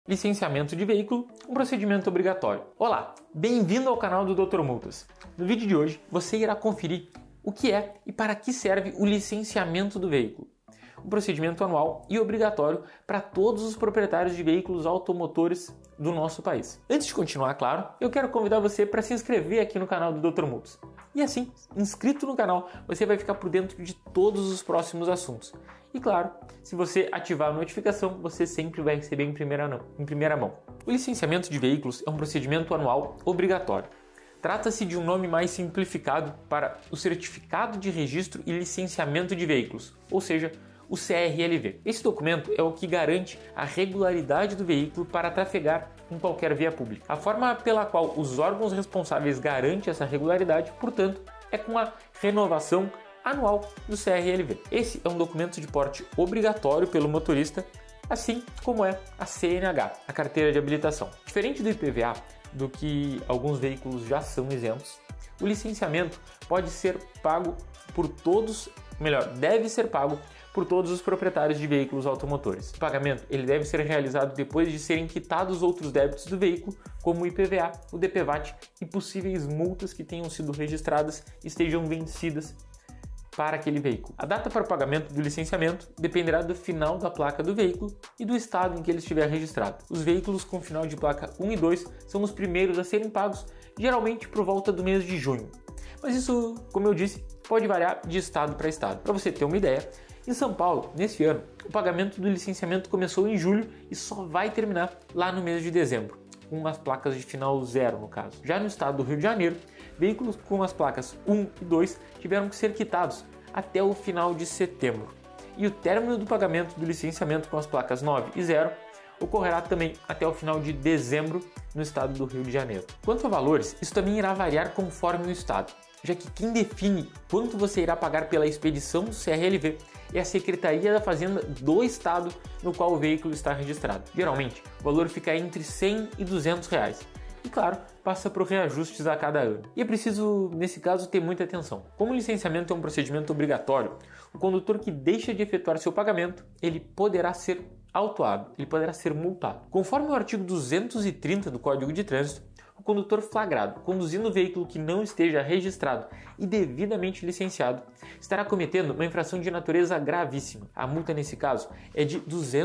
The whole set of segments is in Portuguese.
Licenciamento de veículo, um procedimento obrigatório. Olá, bem-vindo ao canal do Dr. Multas. No vídeo de hoje, você irá conferir o que é e para que serve o licenciamento do veículo. Um procedimento anual e obrigatório para todos os proprietários de veículos automotores do nosso país. Antes de continuar, claro, eu quero convidar você para se inscrever aqui no canal do Dr. Multas. E assim, inscrito no canal, você vai ficar por dentro de todos os próximos assuntos. E claro, se você ativar a notificação, você sempre vai receber em primeira mão. O licenciamento de veículos é um procedimento anual obrigatório. Trata-se de um nome mais simplificado para o Certificado de Registro e Licenciamento de Veículos, ou seja, o CRLV. Esse documento é o que garante a regularidade do veículo para trafegar em qualquer via pública. A forma pela qual os órgãos responsáveis garantem essa regularidade, portanto, é com a renovação anual do CRLV. Esse é um documento de porte obrigatório pelo motorista, assim como é a CNH, a carteira de habilitação. Diferente do IPVA, do que alguns veículos já são isentos, o licenciamento pode ser pago por todos, deve ser pago por todos os proprietários de veículos automotores. O pagamento ele deve ser realizado depois de serem quitados outros débitos do veículo, como o IPVA, o DPVAT e possíveis multas que tenham sido registradas e estejam vencidas para aquele veículo. A data para o pagamento do licenciamento dependerá do final da placa do veículo e do estado em que ele estiver registrado. Os veículos com final de placa 1 e 2 são os primeiros a serem pagos, geralmente por volta do mês de junho. Mas isso, como eu disse, pode variar de estado para estado. Para você ter uma ideia, em São Paulo, nesse ano, o pagamento do licenciamento começou em julho e só vai terminar lá no mês de dezembro, com as placas de final 0 no caso. Já no estado do Rio de Janeiro, veículos com as placas 1 e 2 tiveram que ser quitados até o final de setembro. E o término do pagamento do licenciamento com as placas 9 e 0 ocorrerá também até o final de dezembro no estado do Rio de Janeiro. Quanto a valores, isso também irá variar conforme o estado, já que quem define quanto você irá pagar pela expedição do CRLV é a Secretaria da Fazenda do estado no qual o veículo está registrado. Geralmente, o valor fica entre 100 e 200 reais. E claro, passa por reajustes a cada ano. E é preciso, nesse caso, ter muita atenção. Como o licenciamento é um procedimento obrigatório, o condutor que deixa de efetuar seu pagamento, ele poderá ser autuado, ele poderá ser multado. Conforme o artigo 230 do Código de Trânsito, o condutor flagrado conduzindo o veículo que não esteja registrado e devidamente licenciado estará cometendo uma infração de natureza gravíssima. A multa nesse caso é de R$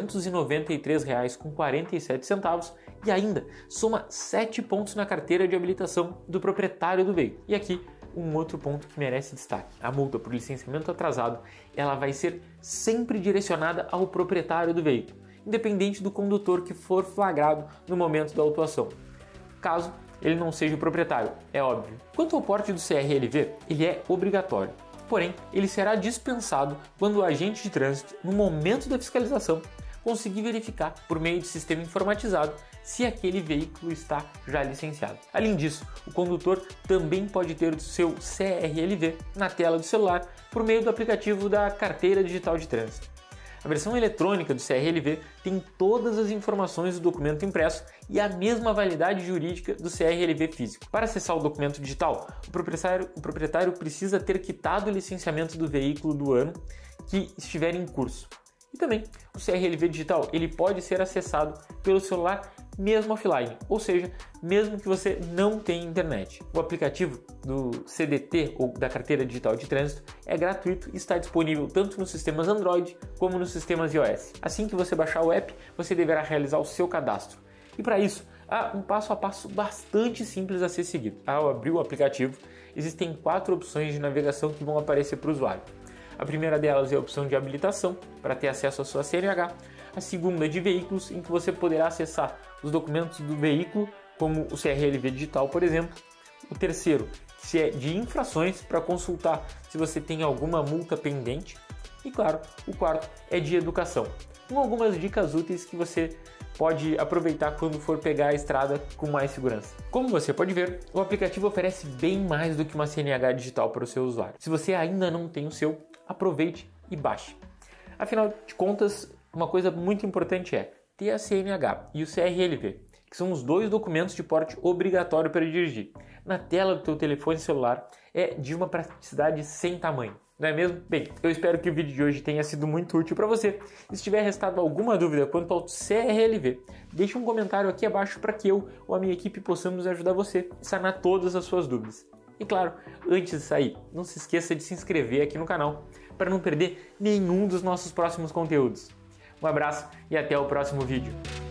293,47 e ainda soma 7 pontos na carteira de habilitação do proprietário do veículo. E aqui um outro ponto que merece destaque. A multa por licenciamento atrasado ela vai ser sempre direcionada ao proprietário do veículo, independente do condutor que for flagrado no momento da autuação, caso ele não seja o proprietário, é óbvio. Quanto ao porte do CRLV, ele é obrigatório, porém ele será dispensado quando o agente de trânsito, no momento da fiscalização, conseguir verificar por meio de sistema informatizado se aquele veículo está já licenciado. Além disso, o condutor também pode ter o seu CRLV na tela do celular por meio do aplicativo da Carteira Digital de Trânsito. A versão eletrônica do CRLV tem todas as informações do documento impresso e a mesma validade jurídica do CRLV físico. Para acessar o documento digital, o proprietário precisa ter quitado o licenciamento do veículo do ano que estiver em curso. E também, o CRLV digital ele pode ser acessado pelo celular mesmo offline, ou seja, mesmo que você não tenha internet. O aplicativo do CDT ou da Carteira Digital de Trânsito é gratuito e está disponível tanto nos sistemas Android como nos sistemas iOS. Assim que você baixar o app, você deverá realizar o seu cadastro. E para isso, há um passo a passo bastante simples a ser seguido. Ao abrir o aplicativo, existem 4 opções de navegação que vão aparecer para o usuário. A primeira delas é a opção de habilitação, para ter acesso à sua CNH. A segunda é de veículos, em que você poderá acessar os documentos do veículo, como o CRLV digital, por exemplo. O terceiro, que é de infrações, para consultar se você tem alguma multa pendente. E claro, o quarto é de educação, com algumas dicas úteis que você pode aproveitar quando for pegar a estrada com mais segurança. Como você pode ver, o aplicativo oferece bem mais do que uma CNH digital para o seu usuário. Se você ainda não tem o seu, aproveite e baixe. Afinal de contas, uma coisa muito importante é ter a CNH e o CRLV, que são os 2 documentos de porte obrigatório para dirigir. Na tela do teu telefone celular é de uma praticidade sem tamanho. não é mesmo? Bem, eu espero que o vídeo de hoje tenha sido muito útil para você. E se tiver restado alguma dúvida quanto ao CRLV, deixe um comentário aqui abaixo para que eu ou a minha equipe possamos ajudar você a sanar todas as suas dúvidas. E claro, antes de sair, não se esqueça de se inscrever aqui no canal para não perder nenhum dos nossos próximos conteúdos. Um abraço e até o próximo vídeo.